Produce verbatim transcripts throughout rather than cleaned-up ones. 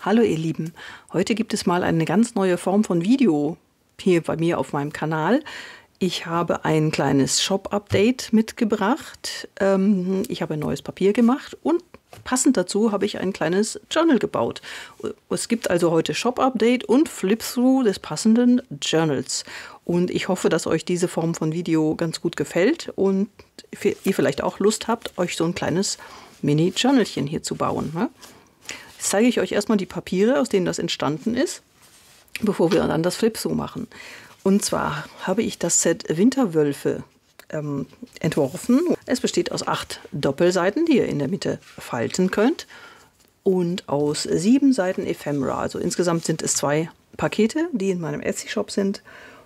Hallo ihr Lieben, heute gibt es mal eine ganz neue Form von Video hier bei mir auf meinem Kanal. Ich habe ein kleines Shop-Update mitgebracht, ähm, ich habe ein neues Papier gemacht und passend dazu habe ich ein kleines Journal gebaut. Es gibt also heute Shop-Update und Flip-Through des passenden Journals. Und ich hoffe, dass euch diese Form von Video ganz gut gefällt und ihr vielleicht auch Lust habt, euch so ein kleines Mini-Journalchen hier zu bauen. Ne? Jetzt zeige ich euch erstmal die Papiere, aus denen das entstanden ist, bevor wir dann das Flip-Through machen. Und zwar habe ich das Set Winterwölfe ähm, entworfen. Es besteht aus acht Doppelseiten, die ihr in der Mitte falten könnt, und aus sieben Seiten Ephemera. Also insgesamt sind es zwei Pakete, die in meinem Etsy-Shop sind.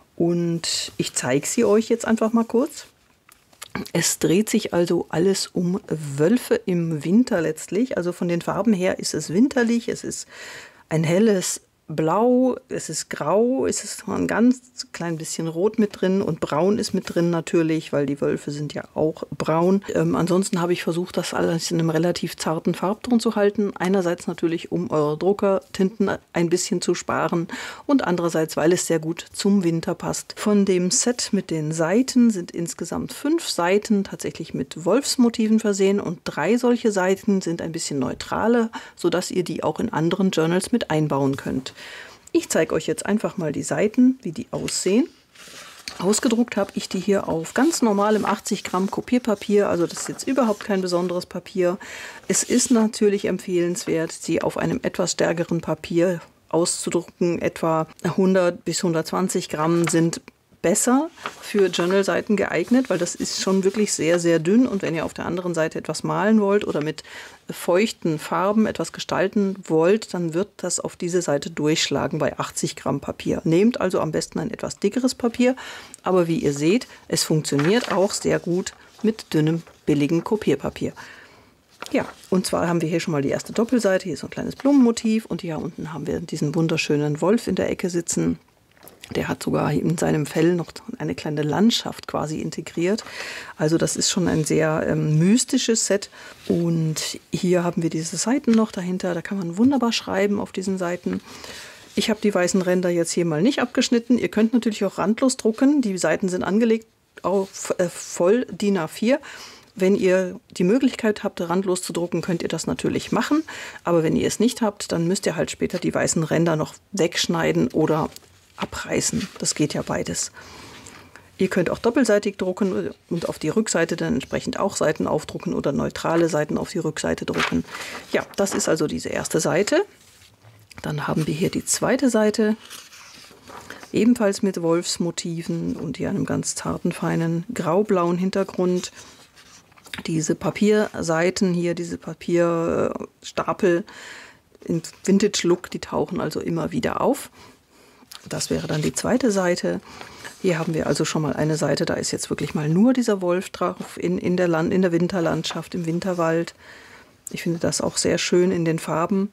Und ich zeige sie euch jetzt einfach mal kurz. Es dreht sich also alles um Wölfe im Winter letztlich. Also von den Farben her ist es winterlich, es ist ein helles Blau, es ist grau, es ist ein ganz klein bisschen rot mit drin und braun ist mit drin natürlich, weil die Wölfe sind ja auch braun. Ähm, ansonsten habe ich versucht, das alles in einem relativ zarten Farbton zu halten. Einerseits natürlich, um eure Druckertinten ein bisschen zu sparen und andererseits, weil es sehr gut zum Winter passt. Von dem Set mit den Seiten sind insgesamt fünf Seiten tatsächlich mit Wolfsmotiven versehen und drei solche Seiten sind ein bisschen neutraler, sodass ihr die auch in anderen Journals mit einbauen könnt. Ich zeige euch jetzt einfach mal die Seiten, wie die aussehen. Ausgedruckt habe ich die hier auf ganz normalem achtzig Gramm Kopierpapier, also das ist jetzt überhaupt kein besonderes Papier. Es ist natürlich empfehlenswert, sie auf einem etwas stärkeren Papier auszudrucken. Etwa hundert bis hundertzwanzig Gramm sind besser für Journal-Seiten geeignet, weil das ist schon wirklich sehr, sehr dünn. Und wenn ihr auf der anderen Seite etwas malen wollt oder mit feuchten Farben etwas gestalten wollt, dann wird das auf diese Seite durchschlagen bei achtzig Gramm Papier. Nehmt also am besten ein etwas dickeres Papier, aber wie ihr seht, es funktioniert auch sehr gut mit dünnem, billigem Kopierpapier. Ja, und zwar haben wir hier schon mal die erste Doppelseite, hier ist so ein kleines Blumenmotiv und hier unten haben wir diesen wunderschönen Wolf in der Ecke sitzen. Der hat sogar in seinem Fell noch eine kleine Landschaft quasi integriert. Also das ist schon ein sehr ähm, mystisches Set. Und hier haben wir diese Seiten noch dahinter. Da kann man wunderbar schreiben auf diesen Seiten. Ich habe die weißen Ränder jetzt hier mal nicht abgeschnitten. Ihr könnt natürlich auch randlos drucken. Die Seiten sind angelegt auf äh, voll D I N A vier. Wenn ihr die Möglichkeit habt, randlos zu drucken, könnt ihr das natürlich machen. Aber wenn ihr es nicht habt, dann müsst ihr halt später die weißen Ränder noch wegschneiden oder abreißen. Das geht ja beides. Ihr könnt auch doppelseitig drucken und auf die Rückseite dann entsprechend auch Seiten aufdrucken oder neutrale Seiten auf die Rückseite drucken. Ja, das ist also diese erste Seite. Dann haben wir hier die zweite Seite, ebenfalls mit Wolfsmotiven und hier einem ganz zarten, feinen graublauen Hintergrund. Diese Papierseiten hier, diese Papierstapel im Vintage-Look, die tauchen also immer wieder auf. Das wäre dann die zweite Seite. Hier haben wir also schon mal eine Seite, da ist jetzt wirklich mal nur dieser Wolf drauf in, in, der, Land, in der Winterlandschaft, im Winterwald. Ich finde das auch sehr schön in den Farben.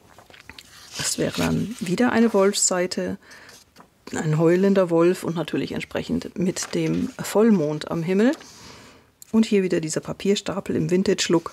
Das wäre dann wieder eine Wolfsseite, ein heulender Wolf und natürlich entsprechend mit dem Vollmond am Himmel. Und hier wieder dieser Papierstapel im Vintage-Look.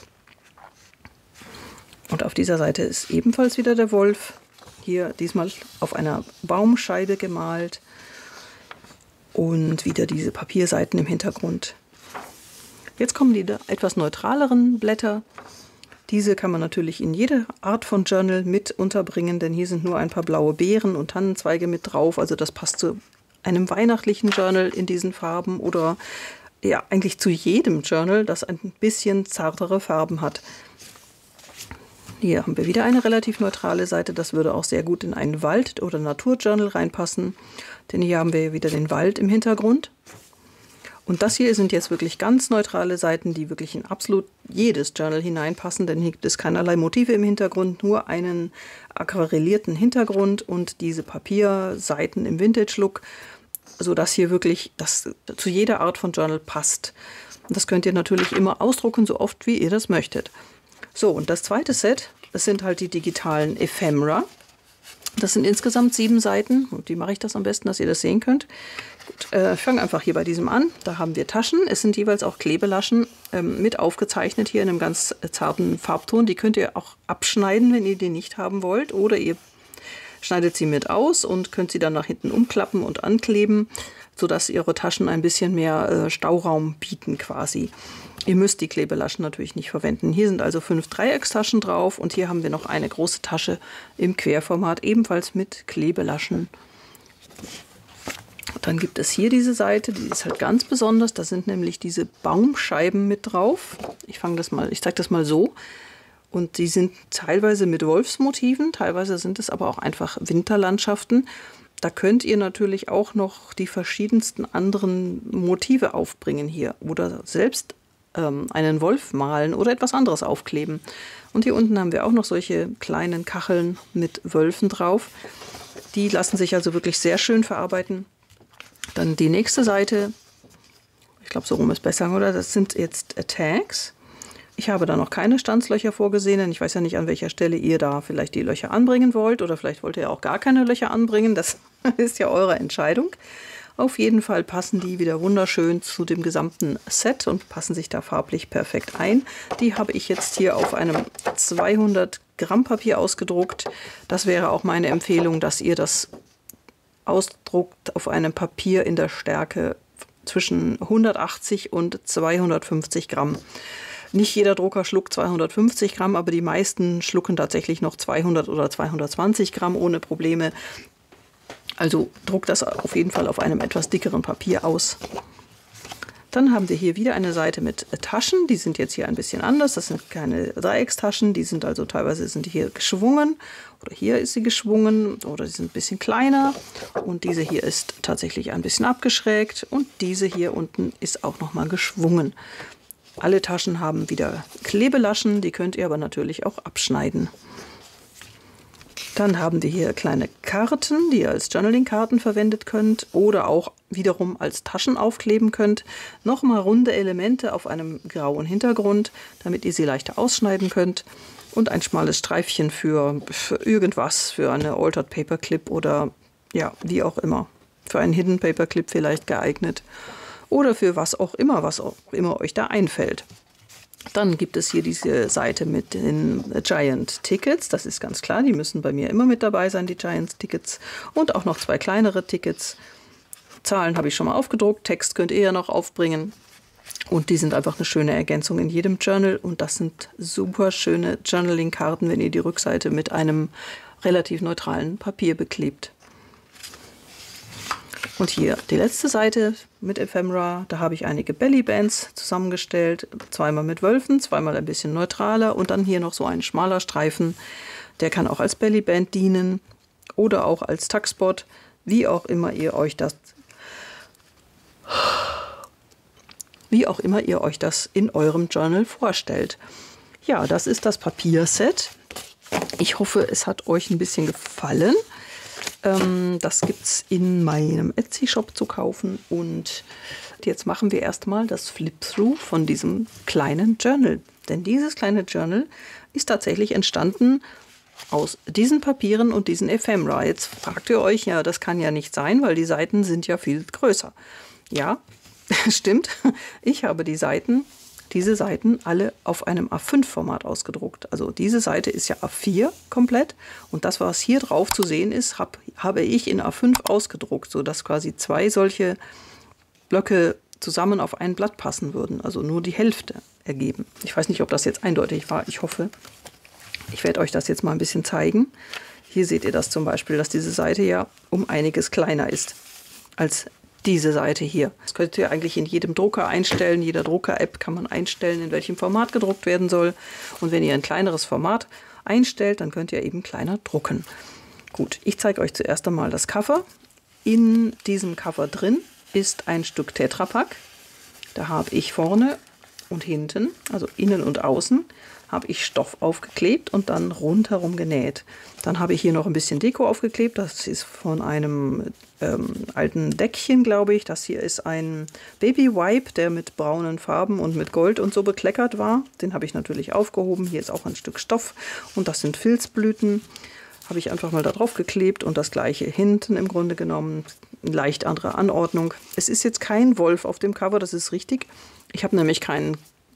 Und auf dieser Seite ist ebenfalls wieder der Wolf. Hier diesmal auf einer Baumscheibe gemalt und wieder diese Papierseiten im Hintergrund. Jetzt kommen die etwas neutraleren Blätter. Diese kann man natürlich in jede Art von Journal mit unterbringen, denn hier sind nur ein paar blaue Beeren und Tannenzweige mit drauf. Also das passt zu einem weihnachtlichen Journal in diesen Farben oder ja, eigentlich zu jedem Journal, das ein bisschen zartere Farben hat. Hier haben wir wieder eine relativ neutrale Seite. Das würde auch sehr gut in einen Wald- oder Naturjournal reinpassen. Denn hier haben wir wieder den Wald im Hintergrund. Und das hier sind jetzt wirklich ganz neutrale Seiten, die wirklich in absolut jedes Journal hineinpassen. Denn hier gibt es keinerlei Motive im Hintergrund, nur einen aquarellierten Hintergrund und diese Papierseiten im Vintage-Look, sodass hier wirklich das zu jeder Art von Journal passt. Und das könnt ihr natürlich immer ausdrucken, so oft wie ihr das möchtet. So, und das zweite Set, das sind halt die digitalen Ephemera. Das sind insgesamt sieben Seiten. Und wie mache ich das am besten, dass ihr das sehen könnt? Gut, äh, ich fange einfach hier bei diesem an. Da haben wir Taschen. Es sind jeweils auch Klebelaschen ähm, mit aufgezeichnet hier in einem ganz zarten Farbton. Die könnt ihr auch abschneiden, wenn ihr die nicht haben wollt. Oder ihr schneidet sie mit aus und könnt sie dann nach hinten umklappen und ankleben, sodass ihre Taschen ein bisschen mehr äh, Stauraum bieten quasi. Ihr müsst die Klebelaschen natürlich nicht verwenden. Hier sind also fünf Dreieckstaschen drauf und hier haben wir noch eine große Tasche im Querformat, ebenfalls mit Klebelaschen. Dann gibt es hier diese Seite, die ist halt ganz besonders. Da sind nämlich diese Baumscheiben mit drauf. Ich fange das mal, ich zeige das mal so. Und die sind teilweise mit Wolfsmotiven, teilweise sind es aber auch einfach Winterlandschaften. Da könnt ihr natürlich auch noch die verschiedensten anderen Motive aufbringen hier oder selbst ähm, einen Wolf malen oder etwas anderes aufkleben. Und hier unten haben wir auch noch solche kleinen Kacheln mit Wölfen drauf. Die lassen sich also wirklich sehr schön verarbeiten. Dann die nächste Seite, ich glaube so rum ist besser, oder? Das sind jetzt Tags. Ich habe da noch keine Stanzlöcher vorgesehen, denn ich weiß ja nicht, an welcher Stelle ihr da vielleicht die Löcher anbringen wollt. Oder vielleicht wollt ihr auch gar keine Löcher anbringen. Das ist ja eure Entscheidung. Auf jeden Fall passen die wieder wunderschön zu dem gesamten Set und passen sich da farblich perfekt ein. Die habe ich jetzt hier auf einem zweihundert Gramm Papier ausgedruckt. Das wäre auch meine Empfehlung, dass ihr das ausdruckt auf einem Papier in der Stärke zwischen hundertachtzig und zweihundertfünfzig Gramm. Nicht jeder Drucker schluckt zweihundertfünfzig Gramm, aber die meisten schlucken tatsächlich noch zweihundert oder zweihundertzwanzig Gramm ohne Probleme. Also druckt das auf jeden Fall auf einem etwas dickeren Papier aus. Dann haben wir hier wieder eine Seite mit Taschen. Die sind jetzt hier ein bisschen anders. Das sind keine Dreieckstaschen. Die sind also teilweise sind die hier geschwungen. Oder hier ist sie geschwungen. Oder sie sind ein bisschen kleiner. Und diese hier ist tatsächlich ein bisschen abgeschrägt. Und diese hier unten ist auch nochmal geschwungen. Alle Taschen haben wieder Klebelaschen. Die könnt ihr aber natürlich auch abschneiden. Dann haben wir hier kleine Karten, die ihr als Journaling-Karten verwendet könnt oder auch wiederum als Taschen aufkleben könnt. Nochmal runde Elemente auf einem grauen Hintergrund, damit ihr sie leichter ausschneiden könnt. Und ein schmales Streifchen für, für irgendwas, für eine Altered Paperclip oder ja, wie auch immer. Für einen Hidden Paperclip vielleicht geeignet. Oder für was auch immer, was auch immer euch da einfällt. Dann gibt es hier diese Seite mit den Giant Tickets. Das ist ganz klar, die müssen bei mir immer mit dabei sein, die Giant Tickets. Und auch noch zwei kleinere Tickets. Zahlen habe ich schon mal aufgedruckt, Text könnt ihr ja noch aufbringen. Und die sind einfach eine schöne Ergänzung in jedem Journal. Und das sind super schöne Journaling-Karten, wenn ihr die Rückseite mit einem relativ neutralen Papier beklebt. Und hier die letzte Seite mit Ephemera, da habe ich einige Bellybands zusammengestellt, zweimal mit Wölfen, zweimal ein bisschen neutraler und dann hier noch so ein schmaler Streifen, der kann auch als Bellyband dienen oder auch als Tuckspot, wie auch immer ihr euch das, wie auch immer ihr euch das in eurem Journal vorstellt. Ja, das ist das Papierset. Ich hoffe, es hat euch ein bisschen gefallen. Das gibt es in meinem Etsy-Shop zu kaufen und jetzt machen wir erstmal das Flip-Through von diesem kleinen Journal. Denn dieses kleine Journal ist tatsächlich entstanden aus diesen Papieren und diesen Ephemera. Jetzt fragt ihr euch, ja, das kann ja nicht sein, weil die Seiten sind ja viel größer. Ja, stimmt. Ich habe die Seiten, diese Seiten alle auf einem A fünf Format ausgedruckt. Also diese Seite ist ja A vier komplett und das, was hier drauf zu sehen ist, hab, habe ich in A fünf ausgedruckt, sodass quasi zwei solche Blöcke zusammen auf ein Blatt passen würden, also nur die Hälfte ergeben. Ich weiß nicht, ob das jetzt eindeutig war, ich hoffe. Ich werde euch das jetzt mal ein bisschen zeigen. Hier seht ihr das zum Beispiel, dass diese Seite ja um einiges kleiner ist als diese Seite hier. Das könnt ihr eigentlich in jedem Drucker einstellen. Jeder Drucker-App kann man einstellen, in welchem Format gedruckt werden soll. Und wenn ihr ein kleineres Format einstellt, dann könnt ihr eben kleiner drucken. Gut, ich zeige euch zuerst einmal das Cover. In diesem Cover drin ist ein Stück Tetra Pak. Da habe ich vorne und hinten, also innen und außen, habe ich Stoff aufgeklebt und dann rundherum genäht. Dann habe ich hier noch ein bisschen Deko aufgeklebt. Das ist von einem ähm, alten Deckchen, glaube ich. Das hier ist ein Baby Wipe, der mit braunen Farben und mit Gold und so bekleckert war. Den habe ich natürlich aufgehoben. Hier ist auch ein Stück Stoff und das sind Filzblüten. Habe ich einfach mal da drauf geklebt und das gleiche hinten im Grunde genommen. Eine leicht andere Anordnung. Es ist jetzt kein Wolf auf dem Cover, das ist richtig. Ich habe nämlich keinen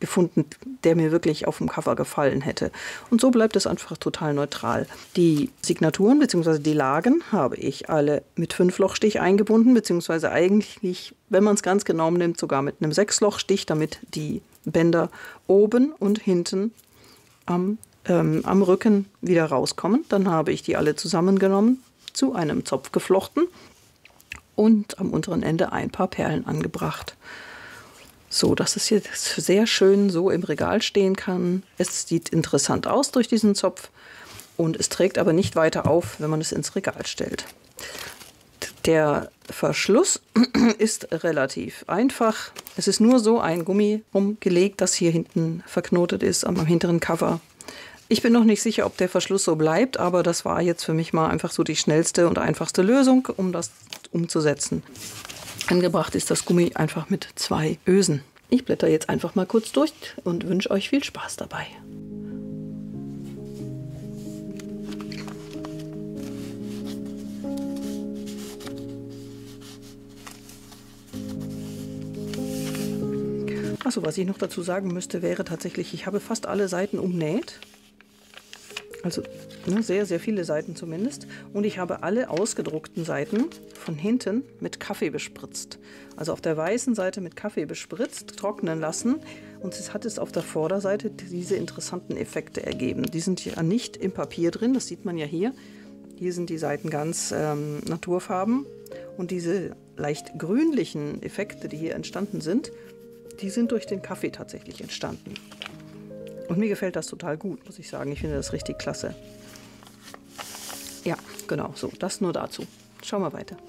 gefunden, der mir wirklich auf dem Cover gefallen hätte. Und so bleibt es einfach total neutral. Die Signaturen bzw. die Lagen habe ich alle mit Fünf-Loch-Stich eingebunden, beziehungsweise eigentlich, wenn man es ganz genau nimmt, sogar mit einem Sechs-Loch-Stich, damit die Bänder oben und hinten am, ähm, am Rücken wieder rauskommen. Dann habe ich die alle zusammengenommen, zu einem Zopf geflochten und am unteren Ende ein paar Perlen angebracht. So, dass es jetzt sehr schön so im Regal stehen kann. Es sieht interessant aus durch diesen Zopf und es trägt aber nicht weiter auf, wenn man es ins Regal stellt. Der Verschluss ist relativ einfach. Es ist nur so ein Gummi rumgelegt, das hier hinten verknotet ist am hinteren Cover. Ich bin noch nicht sicher, ob der Verschluss so bleibt, aber das war jetzt für mich mal einfach so die schnellste und einfachste Lösung, um das umzusetzen. Angebracht ist das Gummi einfach mit zwei Ösen. Ich blätter jetzt einfach mal kurz durch und wünsche euch viel Spaß dabei. Achso, was ich noch dazu sagen müsste, wäre tatsächlich, ich habe fast alle Seiten umnäht. Also ne, sehr, sehr viele Seiten zumindest. Und ich habe alle ausgedruckten Seiten von hinten mit Kaffee bespritzt. Also auf der weißen Seite mit Kaffee bespritzt, trocknen lassen. Und es hat es auf der Vorderseite diese interessanten Effekte ergeben. Die sind ja nicht im Papier drin, das sieht man ja hier. Hier sind die Seiten ganz ähm, naturfarben. Und diese leicht grünlichen Effekte, die hier entstanden sind, die sind durch den Kaffee tatsächlich entstanden. Und mir gefällt das total gut, muss ich sagen. Ich finde das richtig klasse. Ja, genau, so, das nur dazu. Schauen wir weiter.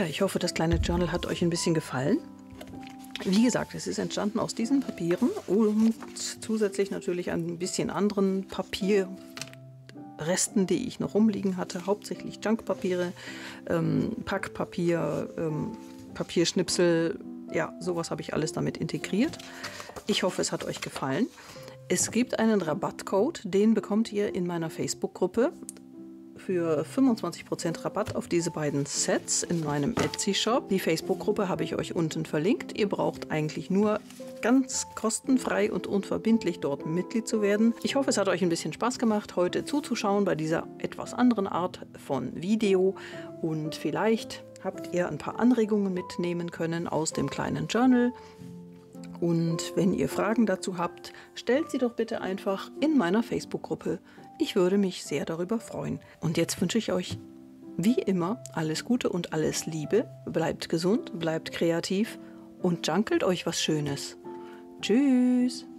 ich hoffe, das kleine Journal hat euch ein bisschen gefallen. Wie gesagt, es ist entstanden aus diesen Papieren und zusätzlich natürlich ein bisschen anderen Papierresten, die ich noch rumliegen hatte. Hauptsächlich Junkpapiere, ähm, Packpapier, ähm, Papierschnipsel, ja, sowas habe ich alles damit integriert. Ich hoffe, es hat euch gefallen. Es gibt einen Rabattcode, den bekommt ihr in meiner Facebook-Gruppe für fünfundzwanzig Prozent Rabatt auf diese beiden Sets in meinem Etsy-Shop. Die Facebook-Gruppe habe ich euch unten verlinkt. Ihr braucht eigentlich nur ganz kostenfrei und unverbindlich dort Mitglied zu werden. Ich hoffe, es hat euch ein bisschen Spaß gemacht, heute zuzuschauen bei dieser etwas anderen Art von Video. Und vielleicht habt ihr ein paar Anregungen mitnehmen können aus dem kleinen Journal. Und wenn ihr Fragen dazu habt, stellt sie doch bitte einfach in meiner Facebook-Gruppe. Ich würde mich sehr darüber freuen. Und jetzt wünsche ich euch wie immer alles Gute und alles Liebe. Bleibt gesund, bleibt kreativ und junkelt euch was Schönes. Tschüss!